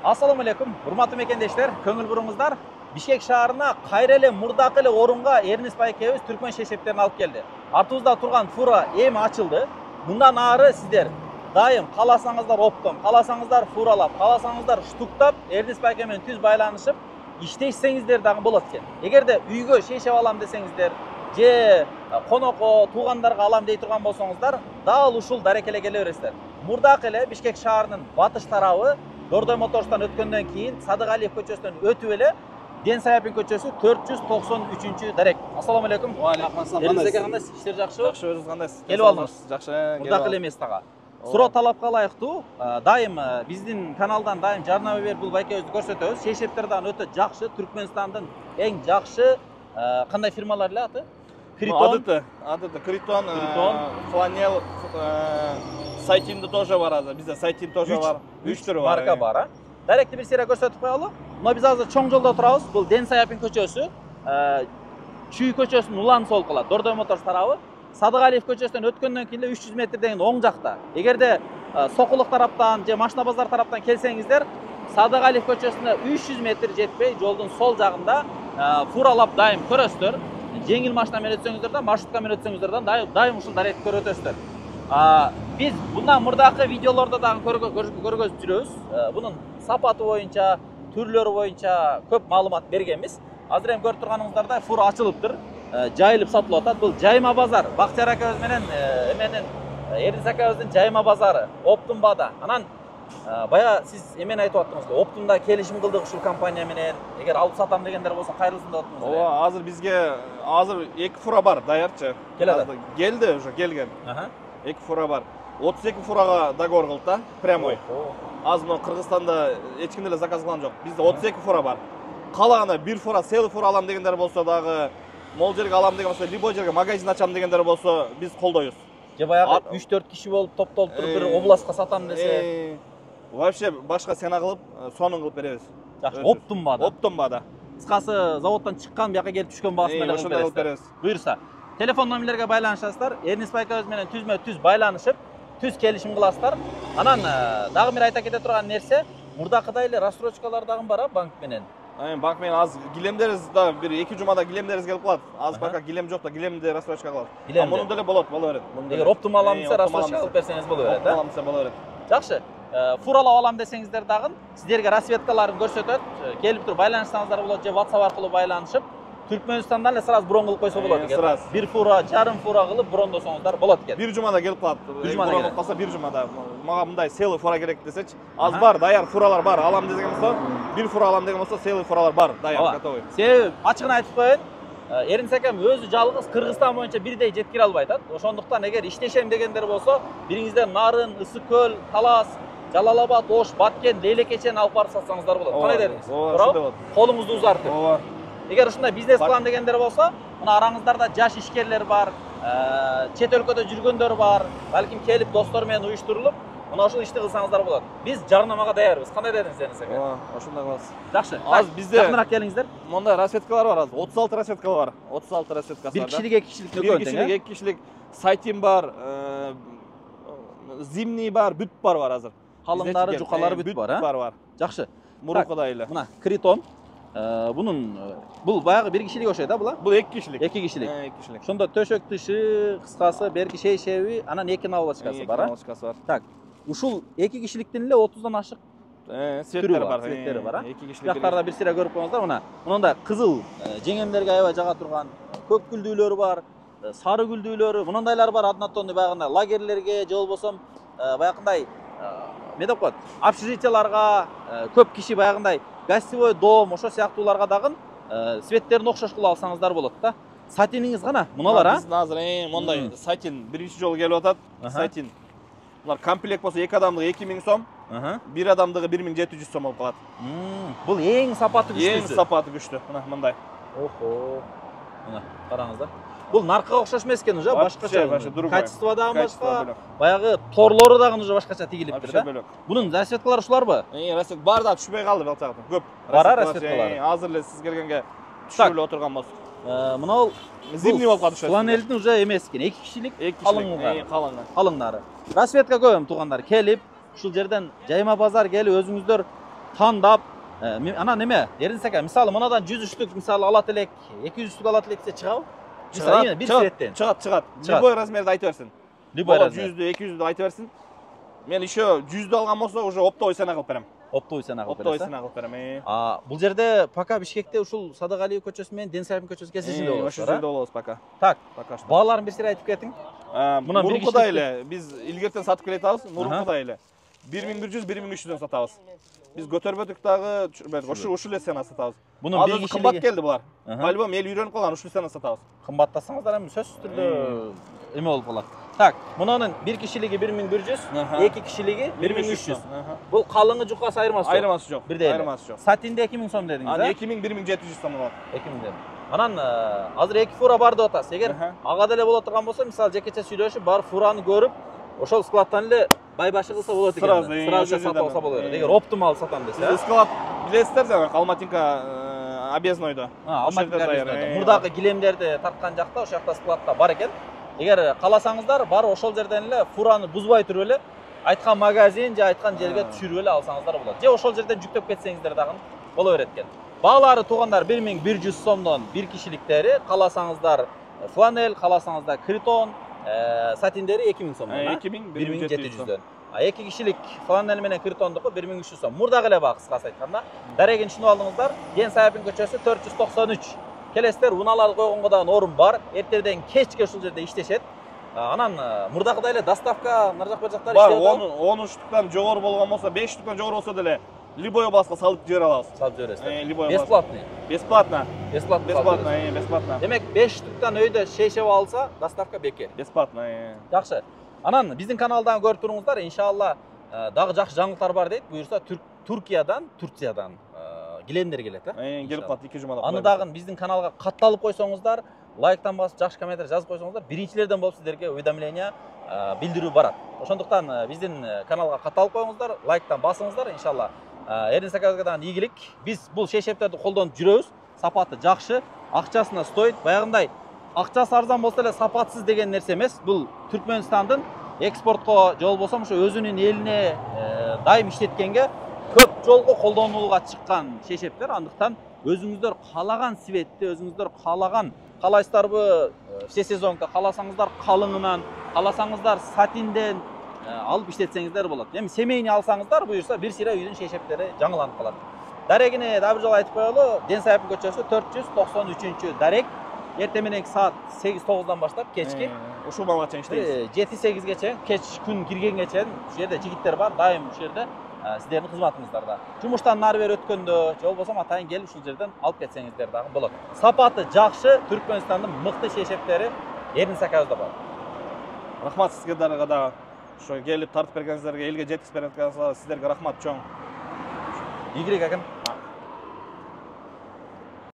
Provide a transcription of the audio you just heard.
Assalamu alaikum, hurmatly mekendештер, көңүл буруңуздар. Бишкек шаарына кайра эле мурдакы эле орунга Эрнис байкебиз түркмөн шешептерин алып келди. Артыбызда турган фура эми ачылды. Мындан ары сиздер дайым кааласаңыздар оптом, кааласаңыздар фуралап, кааласаңыздар штуктап, Эрнис байке менен түз байланышып иштешсеңиздер дагы болот экен. Эгерде үйгө шешеп алам десеңиздер, же конокко, туугандарга алам дей турган болсоңуздар, дал ушул дарекеле келе бересиздер. Мурдакы эле Бишкек шаарынын батыш тарабы Дордой Моторстан өткөндөн кийин Садыгалиев көчөсүнөн өтүп эле Ден Саяпин көчөсү 493 дарек. Ассаламу алейкум. Ва алейкум ассалам. Элиңизге кандайсыз? Иштер жакшыбы? Жакшы, өзүңүз кандайсыз? Келип алдыңыз? Жакшы. Мурдакы эле эмес дагы. Суроо талапка ылайыктуу. Дайым биздин каналдан дайым жарнама берип бул байкебизди көрсөтөбүз. Шешептер дагы өтө жакшы, Түркмөнстандын эң жакшы кандай фирмалар эле аты? Критон. Адыты Критон, Фланел, Сайтинди тоже бар азыр. Бизде Сайтин тоже бар. 3 түрү бар. Марка бар, а? Даректи бир сыйра көрсөтүп коелу. Мына биз азыр чоң жолдо турабыз. Бул Ден Саяпин көчөсү, Чүй көчөсүнүн улан сол кылат, Дордой Моторс тарабы. Садыгалиев көчөсүнөн өткөндөн кийин 300 метрден оң жакта. Эгерде Сокулук тараптан же Машина базар тараптан келсеңиздер, Садыгалиев көчөсүнө 300 метр жетпей, жолдун сол жагында фуралап дайым көрөсүздөр. Жеңил машина менен өтсөңүздөр да, маршрутка менен өтсөңүздөр да, дайым ушул даректи көрүп өтөсүздөр. Биз мындан мурдакы видеолордо дагы көргөзүп жүрөбүз. Бунун сапаты боюнча, түрлөрү боюнча көп маалымат бергенбиз. Азыр эми көрүп турганыңыздардай фура ачылыптыр, жайылып сатылып атат. Бул жайма базар, Бактияр акебиз менен эменин Эрнис акебиздин жайма базары, Оптумбада. Анан бая сиз эмени айтып аттыңыз, Оптумда келишим кылдык ушул компания менен. Эгер алып сатам дегендер болсо кайрылсын деп аттыңыз. Ооба, азыр бизге эки фура бар, даярчы. Келди уже, келген. 2 фура бар. 32 фурага договор кылдык да, прямой. Азыр мына Кыргызстанда эч ким деле заказ кылган жок. Бизде 32 фура бар. Калагана 1 фура, сел фура алам дегендер болсо дагы, могул жерге алам деген болсо, любой жерге магазин ачам дегендер болсо, биз колдойбуз. Же баягы 3-4 киши болуп топтолуп туруп бир областка сатам десе, вообще башка сцена кылып, сонун кылып беребиз. Жакшы, Оптумбада. Оптумбада. Кыскасы, заводдон чыккан, бияка келип түшкөн баасын менен ошондой беребиз. Буюрса, телефон номерлерге байланышасыздар. Эрнис байкебиз менен түзмө-түз байланышып, түз келишим кыласыздар. Анан дагы бир айта кете турган нерсе, мурдакыдай эле рассрочкалар дагы бар, банк менен. Банк менен аз килемдерибиз да бир 2 жумада килемдерибиз келип калат. Аз пока килем жок да, килемди рассрочка кылат. Муну деле боло берет. Эгер оптум алам десе, рассрочка кылып берсеңиз боло берет, алам десе боло берет. Жакшы. Фуралап алам десеңиздер дагы сиздерге рассветкаларын көрсөтөт. Келип туруп байланышсаңыздар болот, же WhatsApp аркылуу байланышып, Түркмөнстандан эле сразу брон кылып койсо болот экен. Бир фура, жарым фура кылып брондосоңуздар болот экен. Бир жумада келип калат. Бир жумада келип калса бир жумада. Мага мындай селый фура керек десечи, аз бар, даяр фуралар бар. Алам деген болсо, бир фура алам деген болсо, селый фуралар бар, даяр, готовый. Себеби ачыгын айтып коеюн, Эрнис акем өзү жалгыз Кыргызстан боюнча бирдей жеткире албай атат. Ошондуктан эгер иштешем дегендер болсо, бириңиздер Нарын, Ысык көл, Талас, Жалалабад, Ош, Баткен, Лейлекечен алып барып сатсаңыздар болот. Кандай дедиңиз? Туура? Колуңузду узартып. Ооба. Эгер ушундай бизнес кылам дегендер болсо, мына араңыздарда жаш ишкерлер бар, чет өлкөдө жүргөндөр бар, балким келип достор менен уюштурулуп, мына ушул ишти кылсаңыздар болот. Биз жарнамага даярбыз. Кандай дедиңиз Эрнис аке? Ооба, ошондой кылабыз. Жакшы. Азыр бизде жакыныраак келиңиздер. Мондай рассветкалар бар азыр. 36 рассветкалар бар. 36 рассветкасы бар. Бир кишилик, эки кишилик бир кишилик, эки кишилик Сайтин бар, зимний бар, бүт бар азыр. Калыңдары, жукалары бүт бар, а? Бар. Жакшы. Мурукадай эле. Мына Критон. Бул баягы бир кишилик окшойт, да, була? Бул 2 кишилик. 2 кишилик. 2 кишилик. Ошондо төшөк тышы, кыскасы, берки шейшеби, анан 2 наволочкасы бар, а? Наволочкасы бар. Так. Ушул 2 кишиликтин эле 30дан ашык светтери бар. Светтери бар, а? 2 кишилик. Жактарда бир сыйра көрүп коюңуздар, мына. Мындай кызыл, жеңемдерге аябай жага турган, көк гүлдүүлөрү бар, сары гүлдүүлөрү, мындайлар бар, однотонный баягындай лагерлерге же болбосо баягындай эмне деп коет? Общежитияларга, көп киши баягындай гостевой дом, ошо сыяктууларга дагы светтерин окшош кылып алсаңыздар болот да. Сатиниңиз кана? Муналар, а? Биздин азыр мондай Сатин биринчи жолу келип атат. Сатин. Булар комплект болсо 2 адамдыгы 2000 сом, 1 адамдыгы 1700 сом болуп калат. Бул эң сапаты күчтүүсү. Эң сапаты күчтүү. Мына мындай. Охо. Мына караңыздар. Бул наркага окшош эмес экен, уже башкача. Качество дагы башка. Баягы торлору дагы уже башкача тигилиптир да. Бунун рассветкалары ушуларбы? Рассвет бар да түшпөй калды белчагы. Көп. Бар рассветкалары. Азыр эле сиз келгенге түшүрүлүп отурган болсо. Мына ол зимний болуп калды ошо. Фланелдин уже эмес экен, 2 кишилик калыңдары. Калыңдары. Рассветка көбөм туугандар, келип ушул жерден жайма базар келип өзүңүздөр тандап ана неме Ерденис ака мисалы мынадан 100 штук мисалы алат элек 200 штук алат элек десе чыгабы мисалы бир сиреттен чыгат любой размерди айтып берсин любой размер 100 200 айтып берсин мен еще 100 алган болсо уже оптовый цена кылып берем оптовый цена кылып берем бул жерде пока Бишкекте ушул Садыгалиев көчөсү менен Денсаевдин көчөсү кесишинде болобуз ошол жерде болобуз пока так пока что бааларын бир сире айтып кетиң мурункудай эле биз илгертен сатып келатабыз мурункудай эле 1100 1300дөн сатабыз биз көтөрбөдүк дагы ушул эле цена сатабыз мунун бир кишилиги кымбат келди булар по-любому эл үйрөнүп калган ушул цена сатабыз кымбаттасаңыздар эми сөзсүз түрдө эме болуп калат так мунунун бир кишилиги 1100 эки кишилиги 1300 бул калыңы жукасы айырмасы жок бирдей айырмасы жок сатинде 2000 сом дедиңиз анан 2000 1700 сом болот 2000 деп анан азыр эки фура бар деп атасыз эгер ага деле боло турган болсо мисалы жекече сүйлөшүп барып фураны көрүп ошол складтан эле байбашы кылса болот экен сразу сатып алса болот эгер оптимал сатам десе склад билесиздер жанагы Алматинка объезднойдо мурдагы килемдерди тарткан жакта ошол жакта складта бар экен эгер кааласаңыздар барып ошол жерден эле фураны бузбай туруп эле айткан магазин же айткан жерге түшүрүп эле алсаңыздар болот же ошол жерден жүктөп кетсеңиздер дагы боло берет экен баалары туугандар 1100 сомдон бир кишиликтери кааласаңыздар фланель кааласаңыздар критон сатиндери 2000 сомдон 1700дөн эки кишилик фланель менен критондуку 1300 сом мурдагы эле баа кыскасы айтканда дарегин түшүнүп алдыңыздар Денсаевдин көчөсү 493 келесиздер унааларды койгонго дагы орун бар эртеден кечке ушул жерде иштешет анан мурдагыдай эле доставка нар жак бер жактар иштеп бар 10 штуктан жогору болгон болсо 5 штуктан жогору болсо деле любой баска салып жибере алабыз салып жибересиздер любой бесплатный бесплатно демек 5 штуктан өйдө шейшеп алса доставка бекер бесплатно жакшы анан биздин каналдан көрүп туруңуздар иншалла дагы жакшы жаңылыктар бар дейт буюрса Турциядан килемдер келет келип калат 2 жумада аны дагы биздин каналга катталып койсоңуздар лайктан басып жакшы комментарий жазып койсоңуздар биринчилерден болуп сиздерге уведомление билдирүү барат ошондуктан биздин каналга катталып коюңуздар лайктан басыңыздар иншалла Ерденис акабызга дагы ийгилик биз бул шейшептерди колдонуп жүрөбүз сапаты жакшы акчасына стоит баягындай акчасы арзан болсо эле сапатсыз деген нерсе эмес бул Түркмөнстандын экспортко же болбосо ошо өзүнүн элине дайым иштеткенге көп жолго колдонууга чыккан шейшептер андыктан өзүңүздөр каалаган светти өзүңүздөр каалайсыздарбы все сезонка кааласаңыздар калыңынан кааласаңыздар сатинден алып иштетсеңиздер болот эми семейный алсаңыздар буюрса бир сыйра үйдүн шейшептери жаңыланып калат дарегине дагы бир жолу айтып коелу Денсаевдин көчөсү 493 дарек эртең мененки саат 8-9дан баштап кечки ушул маалга чейин иштейбиз 7-8ге чейин кеч күн киргенге чейин ушул жерде жигиттер бар дайым ушул жерде сиздердин кызматыңыздарда жумуштан нары бери өткөндө же болбосо атайын келип ушул жерден алып кетсеңиздер дагы болот сапаты жакшы Түркмөнстандын мыкты шейшептери Ерденис акабызда бар рахмат сиздерге дагы ошо келип тартып бергениңиздерге элге жеткизип бергениңиздерге сиздерге рахмат чоң ийгилик акам